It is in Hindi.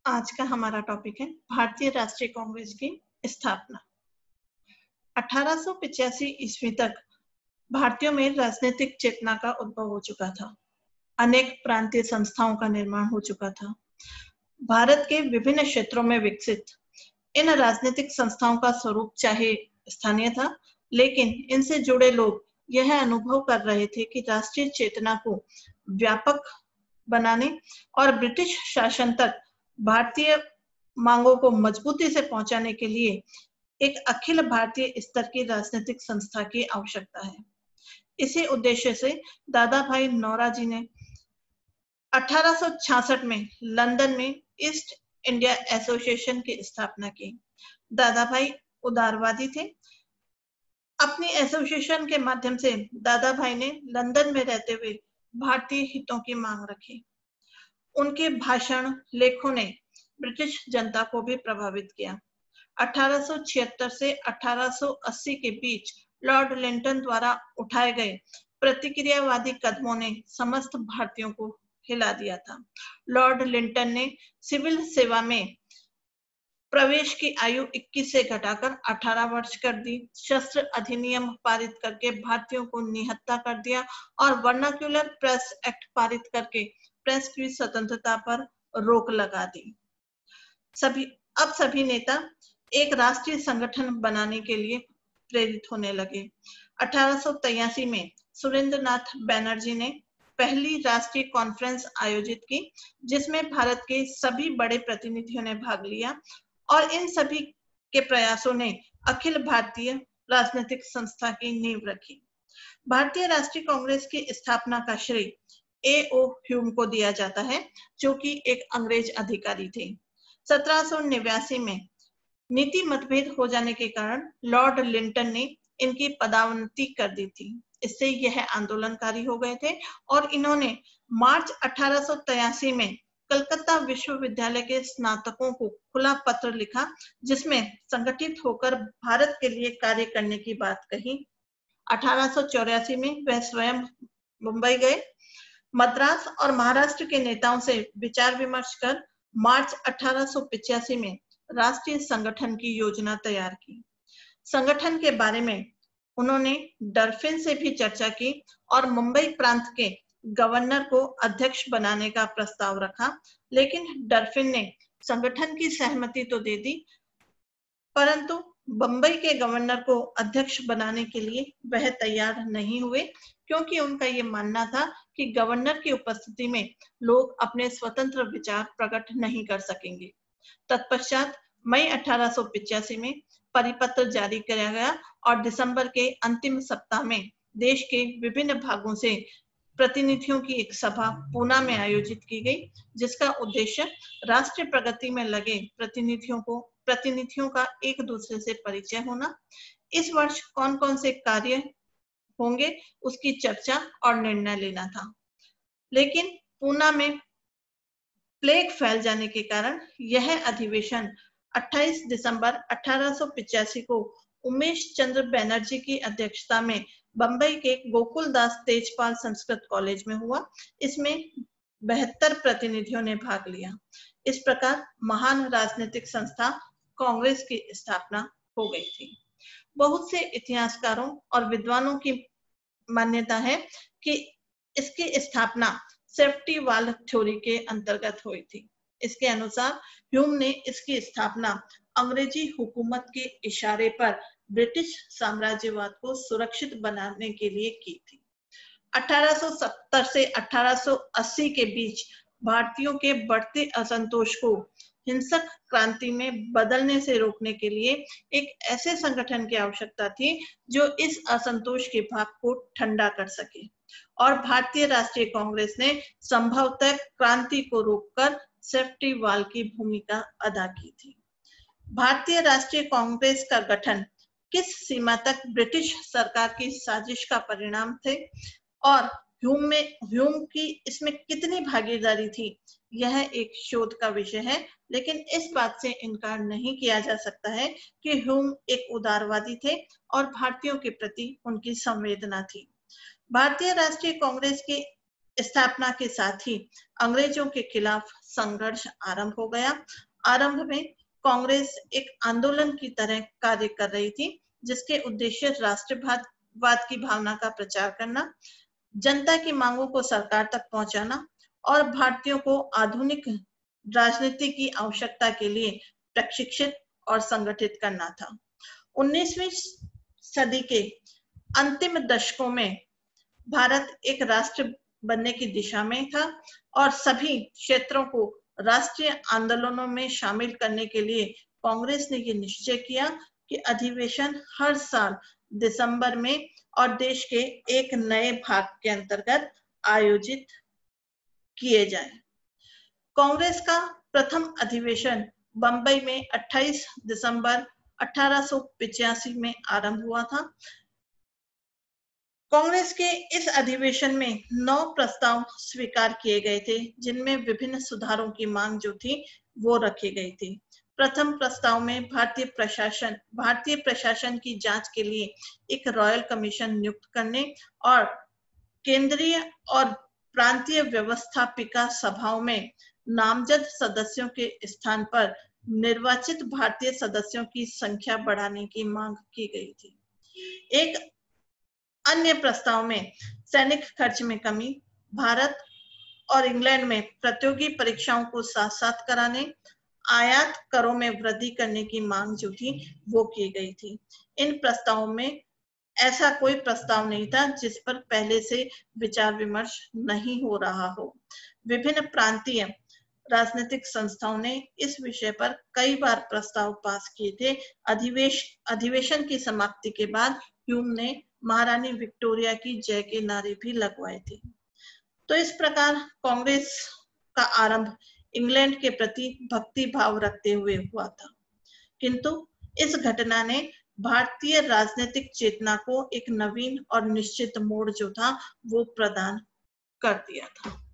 आज का हमारा टॉपिक है भारतीय राष्ट्रीय कांग्रेस की स्थापना। 1885 ईस्वी तक भारतीयों में राजनीतिक चेतना का उद्भव हो चुका था। अनेक प्रांतीय संस्थाओं का निर्माण हो चुका था। भारत के विभिन्न क्षेत्रों में विकसित इन राजनीतिक संस्थाओं का स्वरूप चाहे स्थानीय था, लेकिन इनसे जुड़े लोग यह अनुभव कर रहे थे कि राष्ट्रीय चेतना को व्यापक बनाने और ब्रिटिश शासन तक भारतीय मांगों को मजबूती से पहुंचाने के लिए एक अखिल भारतीय स्तर की राजनीतिक संस्था की आवश्यकता है। इसी उद्देश्य से दादा भाई नौरोजी ने 1866 में लंदन में ईस्ट इंडिया एसोसिएशन की स्थापना की। दादा भाई उदारवादी थे। अपनी एसोसिएशन के माध्यम से दादा भाई ने लंदन में रहते हुए भारतीय हितों की मांग रखी। उनके भाषण लेखों ने ब्रिटिश जनता को भी प्रभावित किया। 1876 से 1880 के बीच लॉर्ड लिंटन द्वारा उठाए गए प्रतिक्रियावादी कदमों ने समस्त भारतीयों को हिला दिया था। लॉर्ड लिंटन ने सिविल सेवा में प्रवेश की आयु 21 से घटाकर 18 वर्ष कर दी, शस्त्र अधिनियम पारित करके भारतीयों को निहत्था कर दिया और वर्नाक्युलर प्रेस एक्ट पारित करके प्रेस की स्वतंत्रता पर रोक लगा दी। सभी नेता एक राष्ट्रीय संगठन बनाने के लिए प्रेरित होने लगे। 1883 में सुरेंद्रनाथ बैनर्जी ने पहली राष्ट्रीय कॉन्फ्रेंस आयोजित की, जिसमें भारत के सभी बड़े प्रतिनिधियों ने भाग लिया और इन सभी के प्रयासों ने अखिल भारतीय राजनीतिक संस्था की नींव रखी। भारतीय राष्ट्रीय कांग्रेस की स्थापना का श्रेय A.O. ह्यूम को दिया जाता है, जो कि एक अंग्रेज अधिकारी थे। 1789 में नीति मतभेद हो जाने के कारण लॉर्ड लिंटन ने इनकी पदोन्नति कर दी थी। इससे यह आंदोलनकारी हो गए थे और इन्होंने मार्च 1883 में कलकत्ता विश्वविद्यालय के स्नातकों को खुला पत्र लिखा, जिसमें संगठित होकर भारत के लिए कार्य करने की बात कही। 1884 में वह स्वयं मुंबई गए। मद्रास और महाराष्ट्र के नेताओं से विचार विमर्श कर मार्च 1885 में राष्ट्रीय संगठन की योजना तैयार की। संगठन के बारे में उन्होंने डरफिन से भी चर्चा की और मुंबई प्रांत के गवर्नर को अध्यक्ष बनाने का प्रस्ताव रखा, लेकिन डरफिन ने संगठन की सहमति तो दे दी, परंतु बंबई के गवर्नर को अध्यक्ष बनाने के लिए वह तैयार नहीं हुए, क्योंकि उनका ये मानना था कि गवर्नर की उपस्थिति में लोग अपने स्वतंत्र विचार प्रकट नहीं कर सकेंगे। तत्पश्चात मई 1885 में परिपत्र जारी किया गया और दिसंबर के अंतिम सप्ताह में देश के विभिन्न भागों से प्रतिनिधियों की एक सभा पूना में आयोजित की गई, जिसका उद्देश्य राष्ट्रीय प्रगति में लगे प्रतिनिधियों का एक दूसरे से परिचय होना, इस वर्ष कौन कौन से कार्य होंगे उसकी चर्चा और निर्णय लेना था। लेकिन पूना में प्लेग फैल जाने के कारण यह अधिवेशन 28 दिसंबर 1885 को उमेश चंद्र बैनर्जी की अध्यक्षता में बंबई के गोकुलदास तेजपाल संस्कृत कॉलेज में हुआ। इसमें 72 प्रतिनिधियों ने भाग लिया। इस प्रकार महान राजनीतिक संस्था कांग्रेस की स्थापना हो गई थी। बहुत से इतिहासकारों और विद्वानों की मान्यता है कि इसकी स्थापना सेफ्टी वाल थ्योरी के अंतर्गत हुई थी। इसके अनुसार ह्यूम ने इसकी स्थापना अंग्रेजी हुकूमत के इशारे पर ब्रिटिश साम्राज्यवाद को सुरक्षित बनाने के लिए की थी। 1870 से 1880 के बीच भारतीयों के बढ़ते असंतोष को हिंसक क्रांति में बदलने से रोकने के लिए एक ऐसे संगठन की आवश्यकता थी जो इस असंतोष के भाव को ठंडा कर सके, और भारतीय राष्ट्रीय कांग्रेस ने संभवतः क्रांति को रोककर सेफ्टी वाल की भूमिका अदा की थी। भारतीय राष्ट्रीय कांग्रेस का गठन किस सीमा तक ब्रिटिश सरकार की साजिश का परिणाम थे और ह्यूम की इसमें कितनी भागीदारी थी, यह एक शोध का विषय है। लेकिन इस बात से इनकार नहीं किया जा सकता है कि ह्यूम एक उदारवादी थे और भारतीयों के प्रति उनकी संवेदना थी। भारतीय राष्ट्रीय कांग्रेस के स्थापना के साथ ही अंग्रेजों के खिलाफ संघर्ष आरंभ हो गया। आरंभ में कांग्रेस एक आंदोलन की तरह कार्य कर रही थी, जिसके उद्देश्य राष्ट्रवाद की भावना का प्रचार करना, जनता की मांगों को सरकार तक पहुंचाना और भारतीयों को आधुनिक राजनीति की आवश्यकता के लिए प्रशिक्षित और संगठित करना था। 19वीं सदी के अंतिम दशकों में भारत एक राष्ट्र बनने की दिशा में था और सभी क्षेत्रों को राष्ट्रीय आंदोलनों में शामिल करने के लिए कांग्रेस ने ये निश्चय किया कि अधिवेशन हर साल दिसंबर में और देश के एक नए भाग के अंतर्गत आयोजित किए जाएं। कांग्रेस का प्रथम अधिवेशन बंबई में 28 दिसंबर 1885 में आरंभ हुआ था। कांग्रेस के इस अधिवेशन में 9 प्रस्ताव स्वीकार किए गए थे, जिनमें विभिन्न सुधारों की मांग जो थी वो रखी गई थी। प्रथम प्रस्ताव में भारतीय प्रशासन की जांच के लिए एक रॉयल कमीशन नियुक्त करने और केंद्रीय और प्रांतीय व्यवस्थापिका सभाओं में नामजद सदस्यों के स्थान पर निर्वाचित भारतीय सदस्यों की संख्या बढ़ाने की मांग की गई थी। एक अन्य प्रस्ताव में सैनिक खर्च में कमी, भारत और इंग्लैंड में प्रतियोगी परीक्षाओं को साथ साथ कराने, आयात करों में वृद्धि करने की मांग जो थी वो की गई थी। इन प्रस्तावों में ऐसा कोई प्रस्ताव नहीं था जिस पर पहले से विचार विमर्श नहीं हो रहा हो। विभिन्न प्रांतीय राजनीतिक संस्थाओं ने इस विषय पर कई बार प्रस्ताव पास किए थे। अधिवेशन की समाप्ति के बाद ह्यूम ने महारानी विक्टोरिया की जय के नारे भी लगवाए थे। तो इस प्रकार कांग्रेस का आरंभ इंग्लैंड के प्रति भक्ति भाव रखते हुए हुआ था, किंतु इस घटना ने भारतीय राजनीतिक चेतना को एक नवीन और निश्चित मोड़ जो था वो प्रदान कर दिया था।